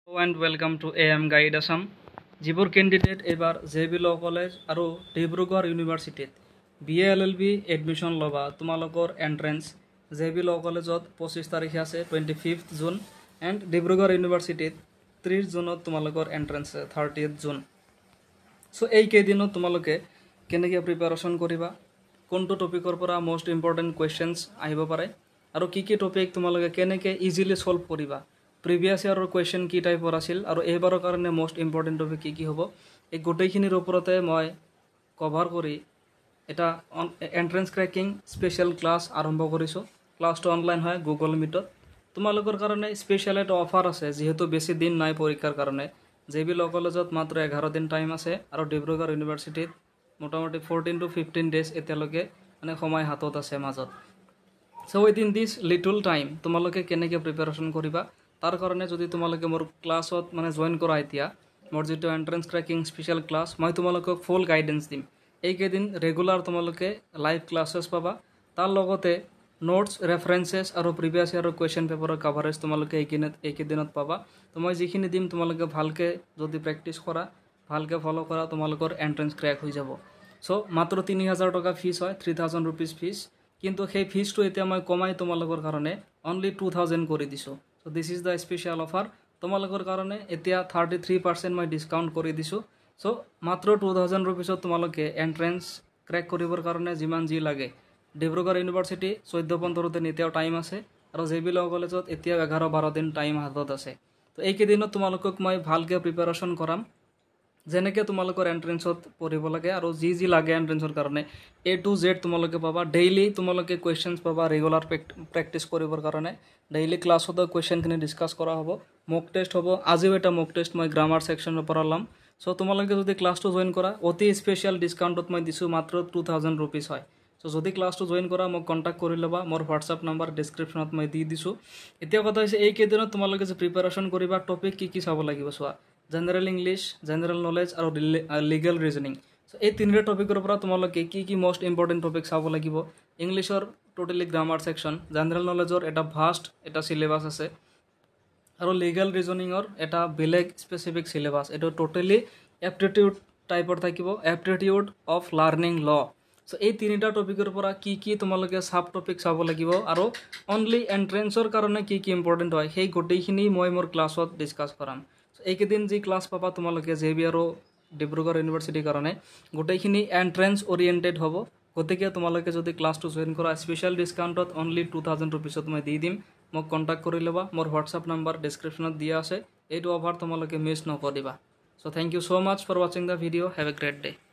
Hello and welcome to AM Guide Assam. Jibur candidate ebar JB Law College aru Dibrugarh University BALLB admission loba tumalokor entrance JB Law College ot 25 tarikhe ase 25th June and Dibrugarh University 30 June ot tumalokor entrance 30th June. So ei kedinot tumaloke keneke preparation koriba konto topicor pora most important questions ahibo pare aru ki topic tumaloke keneke easily solve koriba previous year question কি টাইপৰ আছিল আৰু এইবাৰৰ কাৰণে most important topic কি হ'ব এই গোটেইখিনিৰ ওপৰতে মই কভাৰ কৰি এটা এন্ট্ৰেন্স ক্ৰ্যাকিং স্পেশাল ক্লাস আৰম্ভ কৰিছো ক্লাসটো অনলাইন হয় গুগল মিটত তোমালোকৰ কাৰণে স্পেশাল এটা অফাৰ আছে যেহেতু বেছি দিন নাই পৰীক্ষাৰ কাৰণে জেবি ল কলেজত মাত্ৰ 11 দিন টাইম আছে আৰু ডিব্ৰুগড় ইউনিভাৰ্সিটিত মোটামুটি 14 to 15 ডেজ এতিয়ালৈকে মানে সময় হাতত আছে মাজত so within this little time তোমালোকে কেনেকে প্ৰিপাৰেচন কৰিবা तार कारण जो तुम्हारे मोर क्लास मैं जॉइन करा इतना मोर जी एंट्रेंस क्रैकिंग स्पेशल क्लास मैं तुम्हारे फुल गाइडेंस दिम दिन रेगुलर तुम्हारे लाइव क्लासेस पाबा तार लगते नोट्स रेफरेंसेस और previous year question paper coverage तुम्हारे एक दिन पाबा तो मैं जिखिनि दिम तुम्हारे भालके जो प्रेक्टिस करा भालके फलो करा तुम्हारे एंट्रेंस क्रैक हो जाब सो मात्र 3000 टका फीस है 3000 रुपीज फीस किन्तु সেই ফিজটো এতিয়া মই কমাই তোমালোকৰ কাৰণে অনলি 2000 কৰি দিছো so this is the special offer তোমালোকৰ কাৰণে এতিয়া 33% মই ডিসকাউন্ট কৰি দিছো সো মাত্ৰ 2000 रुपीस তোমালোকে এন্ট্ৰেন্স ক্র্যাক কৰিবৰ কাৰণে যিমান জি লাগে ডিব্ৰুগড় ইউনিভাৰ্সিটি 14-15 দিন এতিয়াও টাইম আছে আৰু জেবি ল কলেজত এতিয়া 11-12 দিন টাইম হাতত আছে তো এই কেদিনত তোমালোকক মই ভালকে প্ৰিপাৰেচন কৰাম যেনেকে তোমালোকৰ এন্ট্ৰেন্সত পঢ়িব লাগে আৰু জি লাগে এন্ট্ৰেন্সৰ কাৰণে A to Z তোমালোকে পাবা ডেইলি তোমালোকে কোৱেশ্চনছ পাবা ৰেগুলাৰ প্ৰেক্টিস কৰিবৰ কাৰণে ডেইলি ক্লাছত কোৱেশ্চনখিনি ডিসকাস কৰা হ'ব মক টেষ্ট হ'ব আজিও এটা মক টেষ্ট মই গ্ৰামাৰ সেকশনৰ পৰা লম সো তোমালোকে যদি ক্লাসটো জয়েন কৰা অতি স্পেশাল ডিসকাউন্টত মই দিছো মাত্ৰ 2000 रुपीस হয় সো যদি ক্লাসটো জয়েন কৰা মোক কন্টাক্ট কৰি লবা মোৰ WhatsApp নম্বৰ ডেসক্ৰিপচনত মই দি দিছো এতিয়া কথা হৈছে এই কেদিনত তোমালোকে যে প্ৰিপাৰেচন কৰিবা টপিক কি চাব লাগিব সোৱা जनरल इंग्लिश जनरल नॉलेज और लीगल रीजनिंग सो এই তিনিটা টপিকৰ পৰা তোমালোকে কি মোস্ট ইম্পৰ্টেন্ট টপিক চাব লাগিব ইংলিশৰ টোটালি গ্ৰামাৰ সেকশন জেনাৰেল নলেজৰ এটা ভাস্ট এটা সিলেবাস আছে আৰু লীগল ৰিজনিংৰ এটা বেলেগ স্পেসিফিক সিলেবাস এটা টোটালি এপ্টিটিউড টাইপৰ থাকিব aptitude of learning law so এই তিনিটা টপিকৰ পৰা কি তোমালোকে সাব টপিক চাব লাগিব আৰু অনলি এন্ট্ৰেন্সৰ কাৰণে কি ইম্পৰ্টেন্ট হয় সেই গোটেইখিনি মই মোৰ ক্লাছত ডিসকাস কৰাম एक दिन जी क्लास पापा तुम्हारे जेबी और डिब्रुगढ़ यूनिवर्सिटी कारण गोटेखिनि एंट्रेंस ओरिएंटेड हम गति के तुम्हारे जो क्लास जॉइन करा स्पेशल डिसकाउंट ओनली 2000 रुपीस मैं दी दिम मक कन्टेक्ट कर लबा मोर व्हाट्सएप नम्बर डिस्क्रिप्शन दिया आछे एटु अफार तुम्हारे मिस नकरिबा so thank you so much for watching the video have a great day.